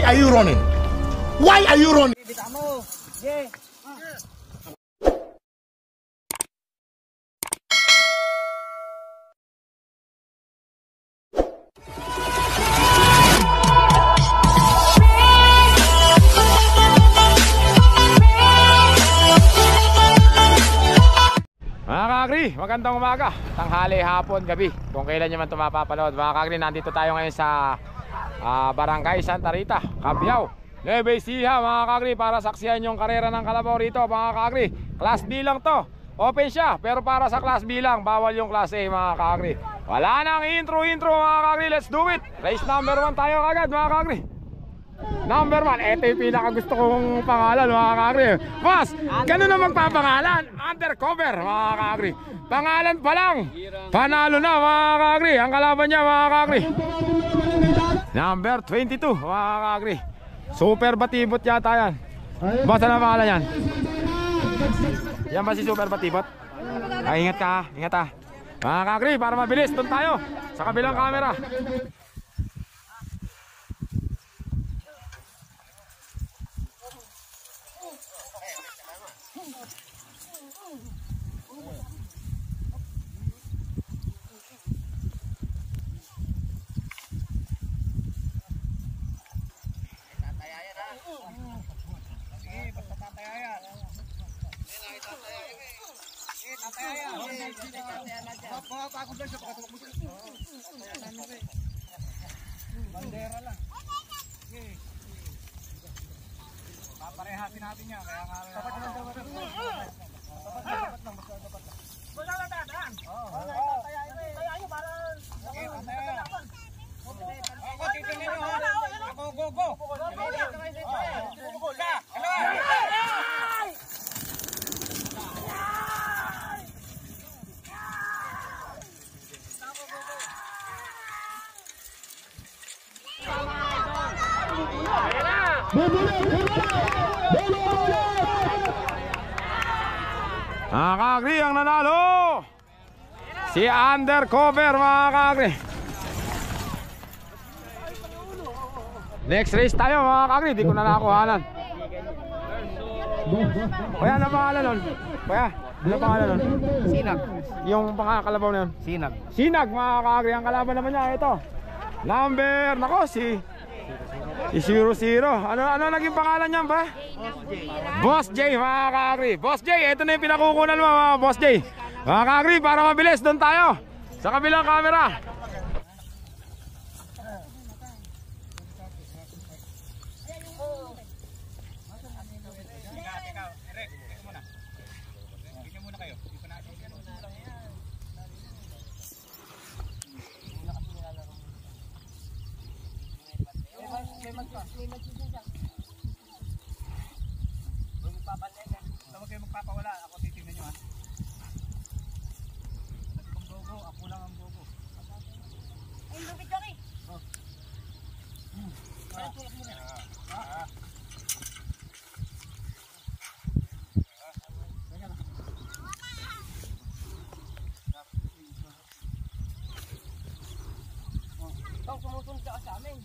are you running? Why are you running? Mga ka-agri, magandang umaga, tanghali, hapon, gabi, kung kailan nyo man ito mapapanood. Mga ka-agri, nandito tayo ngayon sa Barangay Santa Rita, Cabiao, Nueva Ecija, mga ka-agri, para saksihan yung karera ng kalabaw rito. Mga ka-agri, Class B lang to, open siya, pero para sa Class B lang, bawal yung Class A, mga ka-agri. Wala nang intro mga ka-agri, let's do it. Race number 1 tayo agad, mga ka-agri. Number 1, ito yung pinakagusto kong pangalan, mga ka-agri. Boss, ganun na magpapangalan, undercover, mga ka-agri. Pangalan pa lang, panalo na, mga ka-agri. Ang kalaban niya, mga ka-agri, number 22, mga ka-agri. Super batibot yata yan. Boss, ano pangalan yan? Yan ba si Super batibot? Ay, ingat ka, ingat ha. Mga ka-agri, para mabilis, doon tayo sa kabilang camera. Bandera lang. Paparehasin natin yan. Kaya nga dapat lang dapat lang. Dapat lang. Wala na dadaan. Tayain mo para ako titingin mo. Ako go. Mga ka-agri, ang nanalo si undercover, mga ka-agri. Next race tayo, mga ka-agri. Di ko na nakuhanan. Kuya, ano pangalan nun? Kuya, ano pangalan nun? Sinag. Yung pangakalabaw na yun? Sinag. Sinag, mga ka-agri. Ang kalaban naman niya, ito number, nako, si 00. Ano naging pangalan niyan ba? Boss J, mga ka-agri. Boss J, ito na yung pinakukunan mo, mga Boss J. Mga ka-agri, para mabilis, doon tayo sa kabilang camera. Huwag kayo magpapawala. Ako titignan nyo ha. Ang gogo, ako lang ang gogo. Ay, lupit ka rin. Ikaw, sumusunod ka sa amin.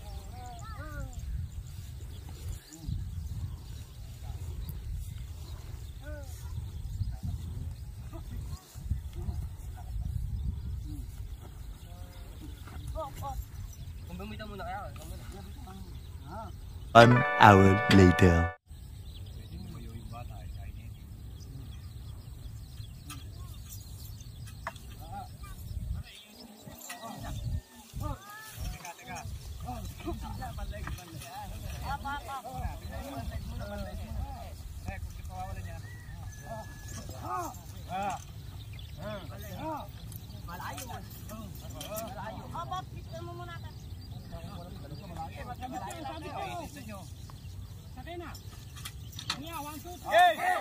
An hour later. Sakay na. Niya, 1, 2, 3.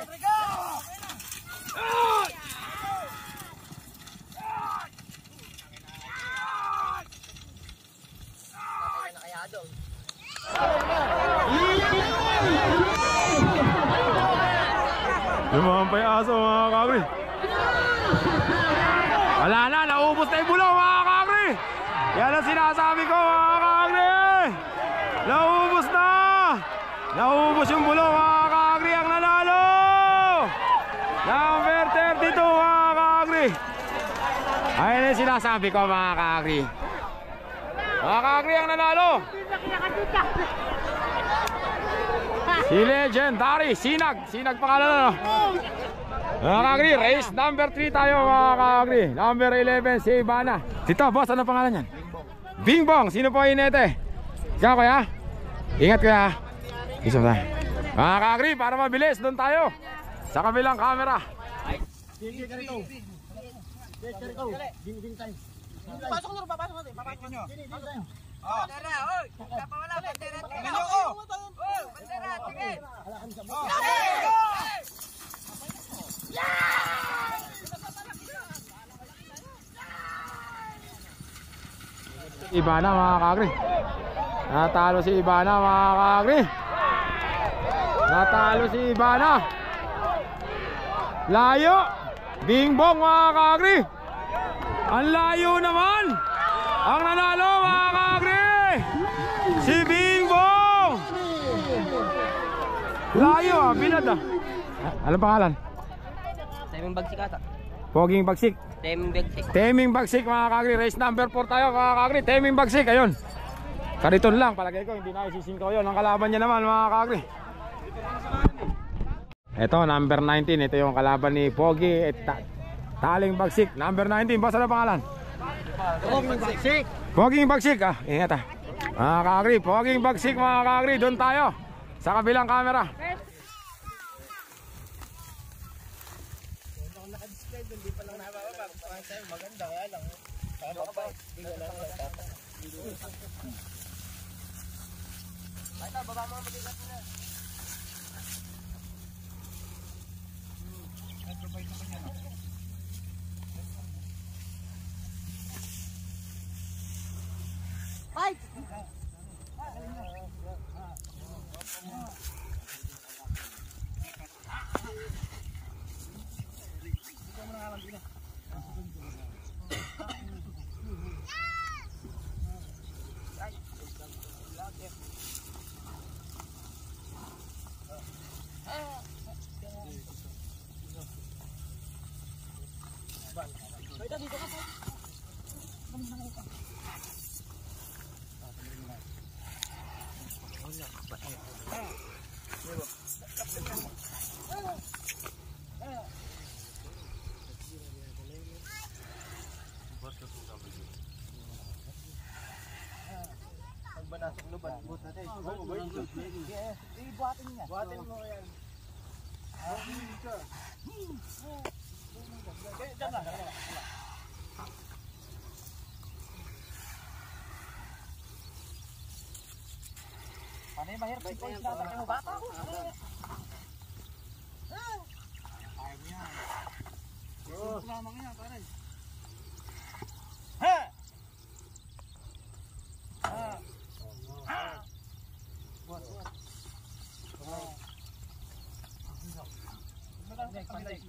Yung mga payaso, mga ka-agri. Wala na, naubos na yung bulong, mga ka-agri. Yan ang sinasabi ko, mga ka-agri. Naubos na. Naubos yung bulo mga ka-agri. Ang nanalo number 32 mga ka-agri. Ayun yung sinasabi ko mga ka-agri. Mga ka-agri ang nanalo. Si Legendary Sinag pangalan ano? Mga ka-agri, race number 3 tayo mga ka-agri. Number 11 si Ivana. Dito boss, ano pangalan yan? Bingbong. Sino po inete? Ikaw kuya? Ingat kuya. Isa ba? Mga ka-agri, para mabilis, doon tayo sa kabilang camera. Pasok nyo, papasok natin. Papasok nyo. Bandera, oy! Kapawala, bandera. Tingnan nyo, oh! Bandera, tingin! Ivana mga ka-agri. Natalo si Ivana mga ka-agri. Natalo si Ivana. Layo. Bingbong mga ka-agri. Ang layo naman. Ang nanalo mga ka-agri, si Bingbong. Layo ah, binad ah. Anong pangalan? Teming bagsik ata. Poging Bagsik. Teming bagsik. Teming Bagsik mga ka-agri. Race number 4 tayo mga ka-agri. Teming Bagsik, ayun. Kariton lang, palagay ko hindi na isisingkaw yun. Ang kalaban niya naman mga ka-agri. Ito number 19. Ito yung kalaban ni Pogi at Taling Bagsik. Number 19, boss, ano pangalan? Poging Bagsik. Poging Bagsik, ah, ingat ah. Mga ka-agri, Poging Bagsik mga ka-agri. Doon tayo sa kabilang camera. Buhatin mo yan. Panay mahirap si Coach na tayo bata ko. Ayaw mo yan. Sumama nga yan, pare. Ha! Ha! Ha! Buat. Balik.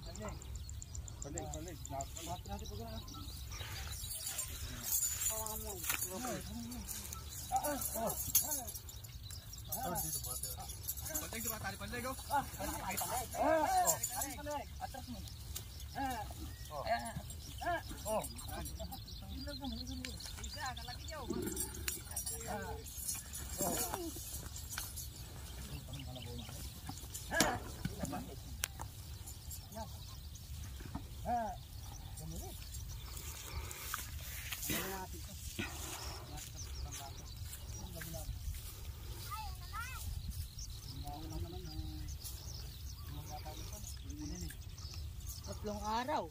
Tatlong araw.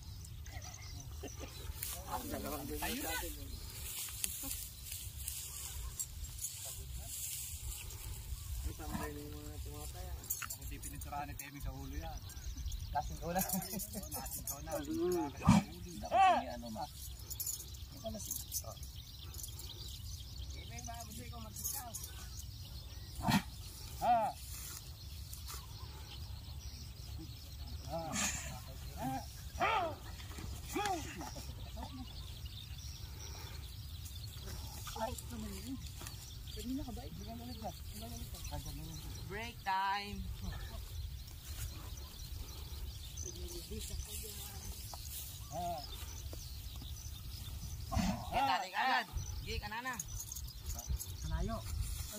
Hindi pininturahan ni Temi sa ulo yan. Kasing ko na. Natin ko na. Ano ma? Break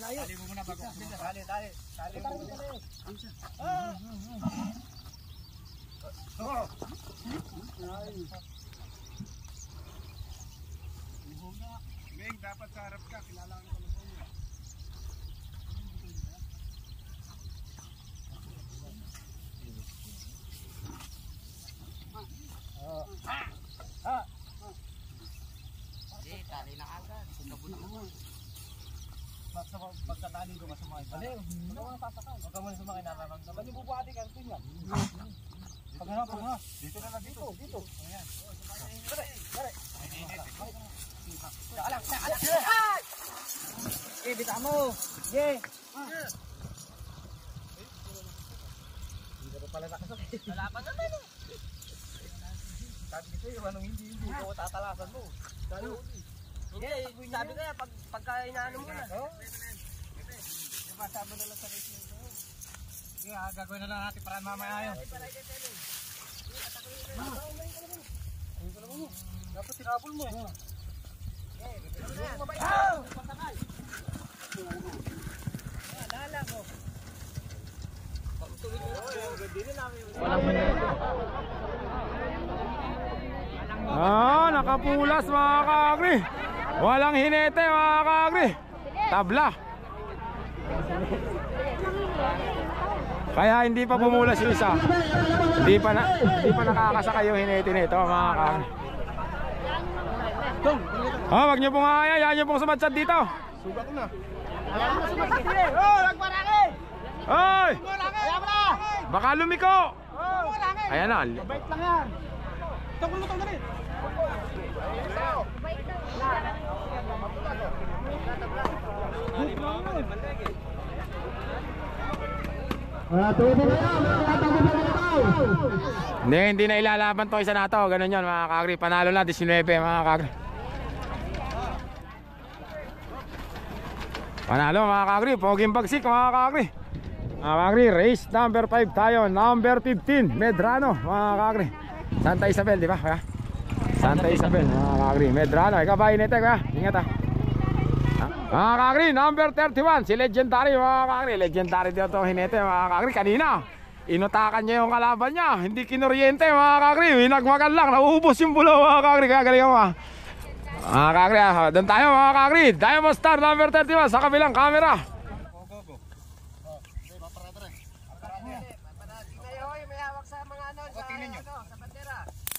Tali mo muna bago. Tali mo muna. Beng, dapat sa harap ka. Kilala ko ng phone mo. Tali na agad. Pagkatali ko masumakay. Bali, huwag ka muna sasakay. Huwag ka muna sumakay, nararamdaman yung bubuhati ka, ito yan. Pag ano, dito na lang, dito. Ayan. Dali. Alang. Bita mo. Yeah. Hindi ko pala nakasakay. Lalaban naman eh. Sabi ko sa'yo, anong hindi ko tatalasan mo. Sabi ko yan, pagka inaano mo na. Diba, sabi na lang sa race nito. Gagawin na lang natin para mamaya yun. Dapat tinabol mo eh. Nakapulas mga kaagri. Walang hinete mga kaagri. Tabla. Kaya hindi pa bumulas yung isa. Hindi pa nakakasakay yung hinete nito mga kaagri. Wag niyo pong ayayan niyo pong sumadsad dito. Sugat na. Nagparaki! Hoy! Baka lumiko! Ayan na. Bait lang yan. Tungkol mo rin. Hindi na ilalaban to isa na to. Ganun yun mga kagri. Panalo na 19 mga kagri. Panalo mga kagri. Poging bagsik mga kagri. Mga kagri, race number 5 tayo. Number 15 Medrano mga kagri. Santa Isabel, di ba? Santa Isabel mga kagri. Medrano, ikaw ba inete kaya? Ingat ha. Mga kagri, number 31 si Legendary mga kagri. Legendary dito hinete mga kagri. Kanina inutakan niya yung kalaban niya. Hindi kinuryente mga kagri. Winagmagan lang, nauubos yung bulaw mga kagri. Kaya galing mo mga kagri. Doon tayo mga kagri. Diamond Star number 31 sa kabilang camera. May hawak sa mga ano, sa bandera.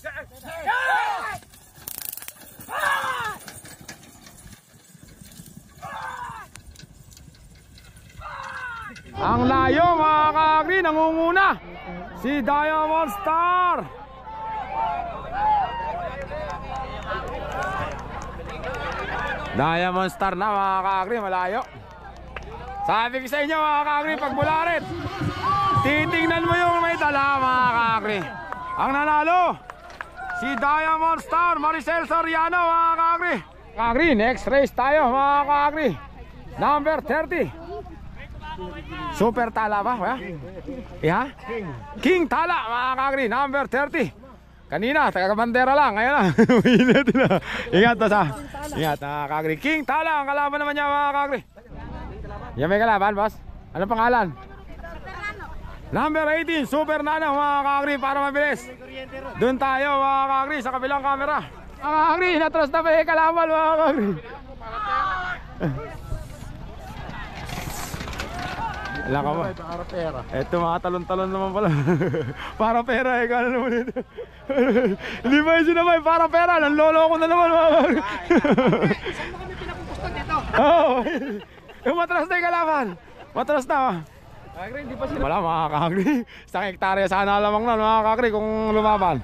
Ang layo mga kagri, nangunguna si Diamond Star. Diamond Star na mga kagri, malayo. Sabi ko sa inyo mga kagri, pag bularit, titingnan mo yung may dala mga kagri. Ang nanalo si Diamond Star, Maricel Soriano mga kagri. Kagri, next race tayo mga kagri. Number 30 Super Tala ba? Yeah? King Tala mga kagri, number 30. Kanina, taga-bandera lang. Ngayon na, umiinit na. Ingat to sa. Ingat mga kagri. King Tala, ang kalaban naman niya mga kagri. Yan may kalaban, boss. Anong pangalan? Number 18, Super Nano mga kagri, para mabilis. Doon tayo mga kagri, sa kabilang camera. Mga kagri, natras na pa yung kalaban mga kagri. Alam ka ba? Para pera. Eto mga talon-talon naman pala. Para pera eh, kala naman ito. Hindi ba yung sinabay, para pera, nanlolo ko na naman mga kagri. Saan mo kami pinapupustan dito? Oo. Yung matras na yung kalaban. Matras na. Kagri, hindi pa sila. Wala mga kagri. Isang hektarya sana lamang na mga kagri kung lumaban.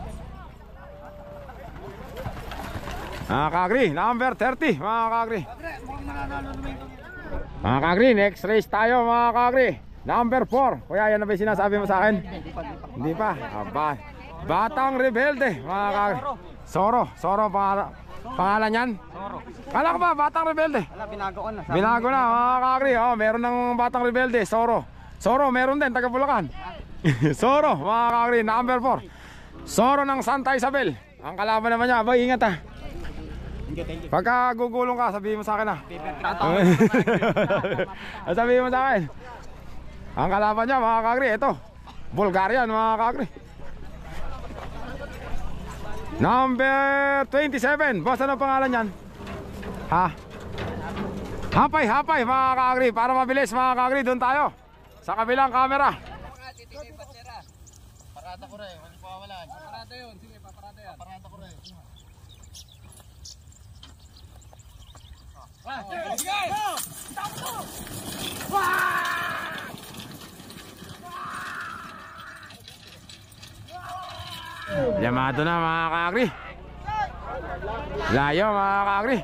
Mga kagri, number 30 mga kagri. Mukhang nananalo naman ito. Mga kagri, next race tayo mga kagri. Number 4. Kuya, yan na ba yung sinasabi mo sa akin? Hindi pa. Batang Rebelde mga kagri. Soro pangalan yan? Soro. Kala ko ba Batang Rebelde? Wala, binago ko na. Binago na mga kagri. Meron ng Batang Rebelde, Soro meron din, taga Bulacan. Soro mga kagri, number 4. Soro ng Santa Isabel. Ang kalaban naman niya, abay ingat ha. Pagka gugulong ka, sabihin mo sa akin ah. Sabihin mo sa akin. Ang kalaban niya mga kakri, ito Bulgarian mga kakri. Number 27. Boss, ano pangalan yan? Ha? Hapay mga kakri. Para mabilis mga kakri, doon tayo sa kabilang camera. Parada ko rin, hindi pawawalan. Parada yun, sige, paparada yan. Parada ko rin. Yamado na mga kakri. Layo mga kakri.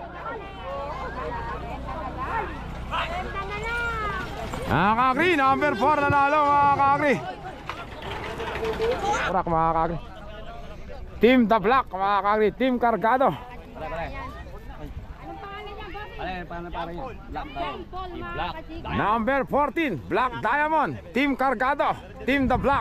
Mga kakri, number 4 nanalo mga kakri. Urak mga kakri. Team The Black mga kakri. Team Cargado. Number 14 Black Diamond. Team Cargado. Team The Black.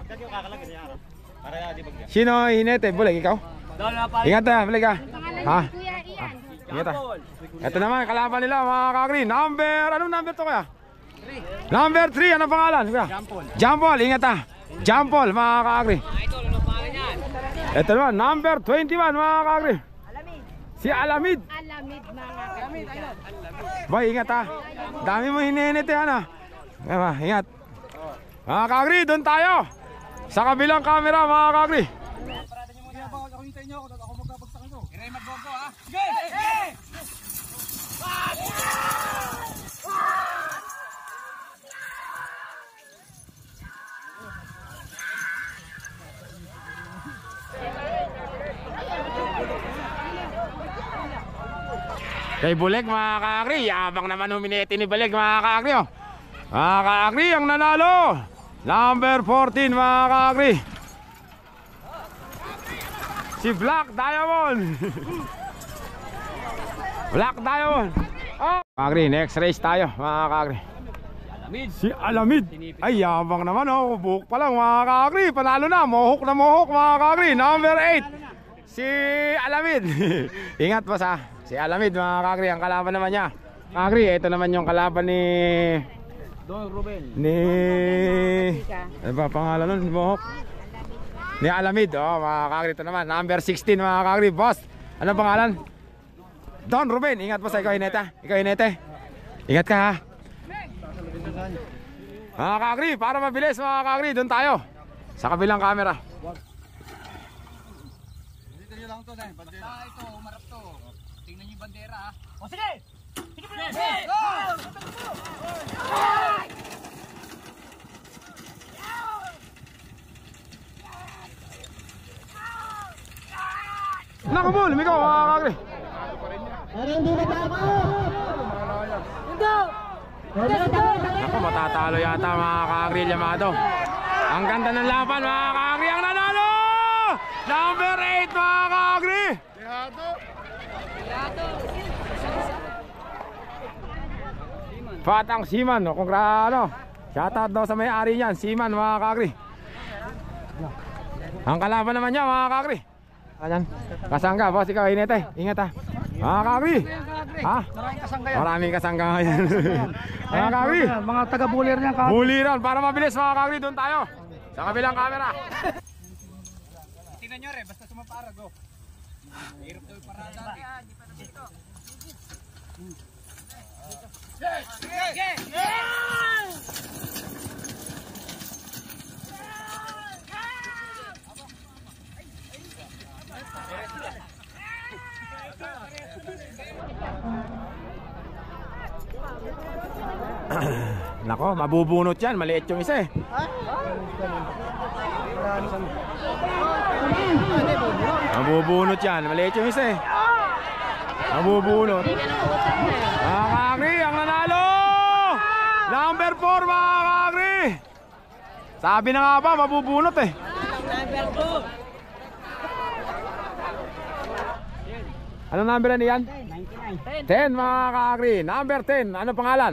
Sino hinete? Bulig ikaw? Ingat na, bulig ka. Ha? Ingat ah. Ito naman kalaban nila mga kakri. Anong number to kaya? Number 3, anong pangalan? Jampol, ingat ah. Jampol mga kakri. Ito naman, number 21 mga kakri. Si Alamid. Alamid mga kapatid. Boy, ingat ha. Dami mo hininit yan ha. Ingat. Mga kakri, doon tayo. Sa kabilang camera mga kakri. Parada niyo muna. Ako hintayin niyo ako. Ako magbabagsak ito. Iray magbogo ha. Sige! Kay Buleg mga kakri, yabang naman huminete ni Buleg mga kakri oh. Mga kakri ang nanalo. Number 14 mga kakri. Si Black Diamond. Black Diamond. Oh. Kakri, next race tayo mga kakri. Si Alamid. Ay yabang naman oh, buhok pa lang mga kakri. Panalo na, mohok na mohok mga kakri. Number 8 si Alamid. Ingat pa sa si Alamid mga kakri, ang kalaban naman niya. Kakri, ito naman yung kalaban ni Don Ruben. Ano ba pangalan nun? Mohok? Ni Alamid. Oh mga kakri, ito naman number 16 mga kakri. Boss, ano pangalan? Don Ruben. Ingat po sa ikaw hinete. Ikaw hinete. Ingat ka ha. Mga kakri, para mabilis mga kakri, doon tayo sa kabilang camera. Dito niyo lang to na. Basta ito, umarap to. Tingnan niyo yung bandera ha. O sige! Sige po! Naku mo, lumigaw mga kakri. Naku, matatalo yata mga kakri Yamado. Ang ganda ng laban mga kakri, ang nanalo! Number 8 mga kakri. Fatang Siman, no? Congrats. Shoutout daw sa may-ari niyan, Siman mga kakri. Ang kalaban naman niya mga kakri. Ayan, kasangga, boss ikaw hinete. Ingat ha. Mga kakri. Ha? Maraming kasangga yan. Maraming kasangga yan. Mga kakri. Mga taga-bulir niyan ka. Buliran, para mabilis mga kakri, doon tayo sa kabilang camera. Tingnan niyo rin, basta sumapara go. Hirap daw yung parada. Hindi pa naman ito. Nako, mabubunot yan, maliit yung isa eh. Mabubunot yan, maliit yung isa eh. Mabubunot. Mga kakri, ang nanalo! Number 4 mga kakri. Sabi na nga ba, mabubunot eh. Number 2. Anong number na yan? 10 mga kakri. Number 10, ano pangalan?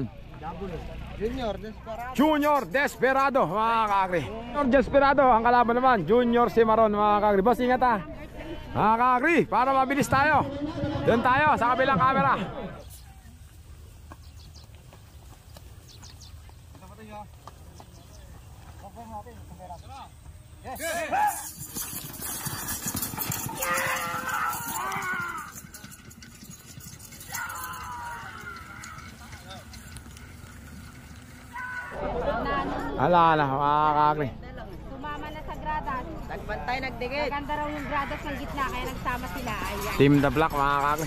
Junior Desperado mga kakri. Junior Desperado, ang kalaban naman Junior Cimarron mga kakri. Boss ingat ha mga kakri, para mabilis tayo. Doon tayo sa kabilang camera. Ala, mga kakri. Sumama na sa gradas. Nagbantay, nagdikit. Maganda raw yung gradas ng gitna kaya nagsama sila. Ayan. Team the Black, mga kakri.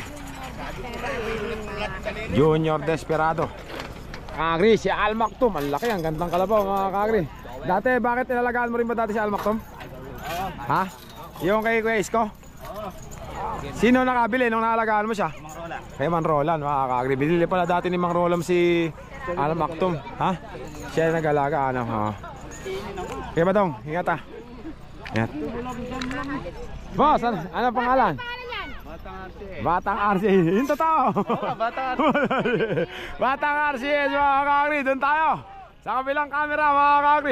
Junior Desperado. Kakri, si Al Maktoum. Ang laki, ang gandang kalabaw, mga kakri. Dati, bakit inalagaan mo rin ba dati si Al Maktoum? Ha? Yung kay Kuya Isko? Sino nakabili nung naalagaan mo siya? Mang Rola. Kay Mang Roland, mga kakri. Binili pala dati ni Mang Roland si Al Maktoum. Ha? Siya yung nag-alaga, ano? Ha? Kaya ba dong? Ingat ah. Ingat. Boss, ano pangalan? Batang RC. Yung totoo. Batang Batang RC, mga kakri. Doon tayo. Sa kabilang camera, mga kakri.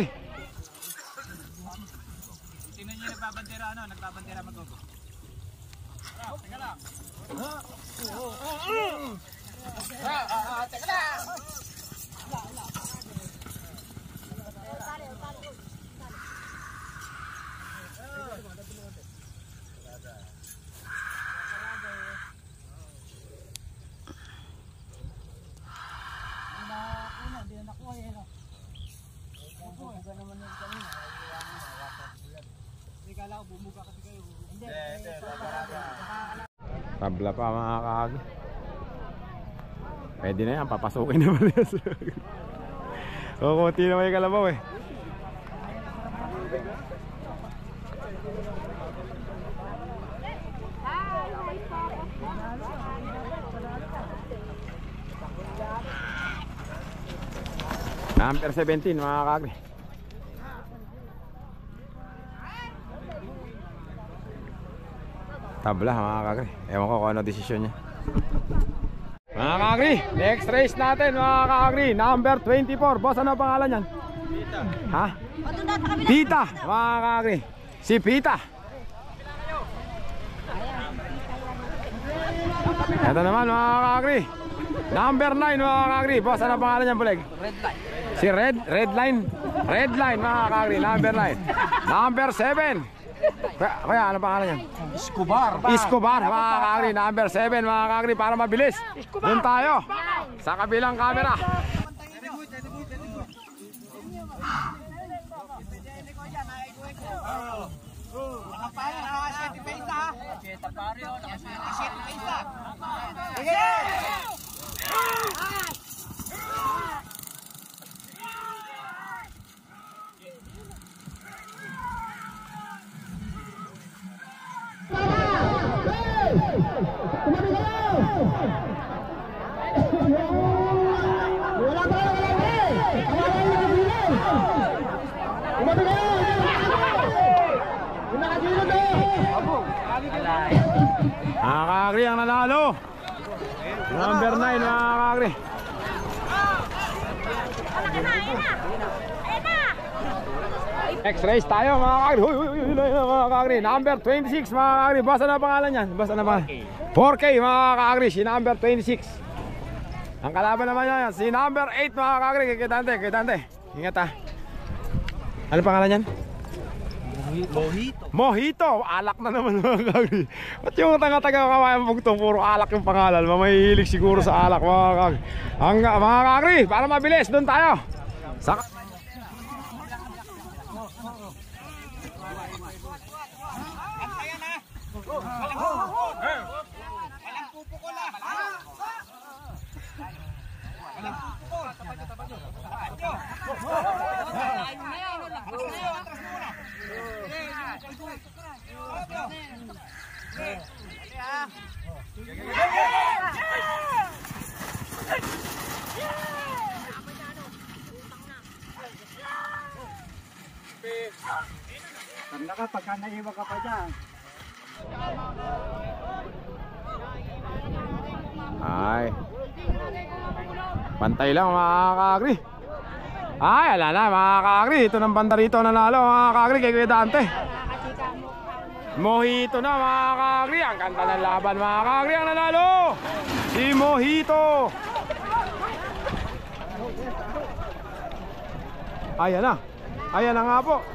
Tingnan niyo nagbabantera, ano? Nagbabantera mag-gogo. Teka lang. Teka na! Tabla pa, mga kakri. Pwede na yan, papasukin naman yan. Kukunti naman yung kalabaw eh. Number 17, mga kakri. Tabla, mga kakri. Ewan ko kung ano desisyon niya. Mga kakri, next race natin, mga kakri. Number 24. Boss, ano pangalan yan? Pita. Ha? Pita, mga kakri. Si Pita. Ito naman, mga kakri. Number 9, mga kakri. Boss, ano pangalan yan, Buleg? Redline. Si Redline. Redline, mga kakri. Number 9. Number 7. Kaya ano pangalan yan? Escobar. Escobar, mga kakri. Number 7, mga kakri. Para mabilis. Doon tayo. Sa kabilang camera. Mga kakri ang nanalo. Number 9, mga kakri. Next race tayo, mga kakri. Mga kakri. Number 26, mga kakri. Basta na pangalan yan. Basta na pangalan. 4K, mga kakri. Si number 26. Ang kalaban naman yan. Si number 8, mga kakri. Kay Dante. Ingat ah. Ano pangalan yan? Mojito. Mojito, alak na naman, mga kakri. Ba't yung taga-taga kawayan bugtong puro alak yung pangalan? Mamahilig siguro sa alak, mga kakri. Mga kakri, para mabilis, doon tayo. Tanda ka, pagka naiwa ka pa dyan. Ay, pantay lang, mga kakri. Ay, ala na, mga kakri. Ito ng banda rito nanalo, mga kakri, kay Kuya Dante. Mojito na mga kakri. Ang ganda ng laban mga kakri. Ang nanalo si Mojito. Ayan na. Ayan na nga po.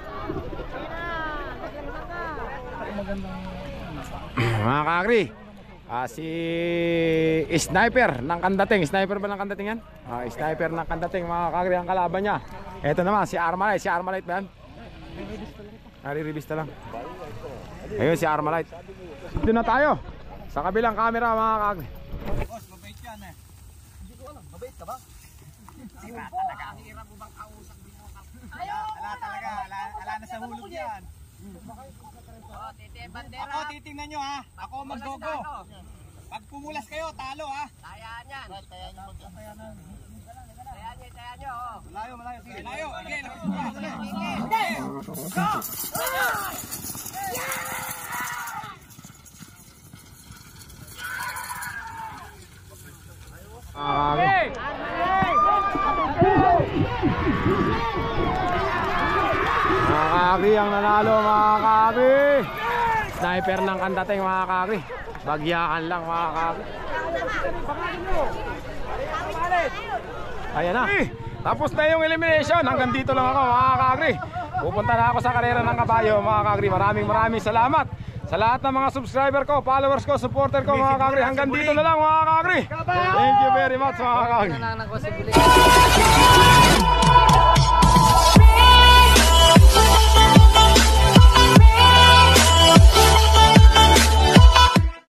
Mga kakri, si Sniper ng Kandating. Sniper ba ng Kandating yan? Sniper ng Kandating mga kakri ang kalaban niya. Ito naman si Armalite. Si Armalite ba yan? Nariribista lang. Ayun si Armalite. Dito na tayo sa kabilang camera mga kakri. Boss, mabait yan eh. Hindi ko alam, mabait ka ba? Sira talaga. Hirap mo bang kausap dito? Ala talaga, ala na sa hulog yan. Titi Bandera. Ako titingnan nyo ha. Ako mag-gogo. Pag pumulas kayo, talo ha. Tayaan yan. Tayaan nyo. Malayo, malayo. Sige, malayo. Sige, Mga kakri ang nanalo mga kakri. Sniper ng Kandating mga kakri. Bagyakan lang mga kakri. Ayan na. Tapos na yung elimination. Hanggang dito lang ako mga kakri. Pupunta na ako sa karera ng kabayo mga kakri. Maraming salamat sa lahat ng mga subscriber ko, followers ko, supporter ko mga kakri. Hanggang dito na lang mga kakri. Thank you very much mga kakri.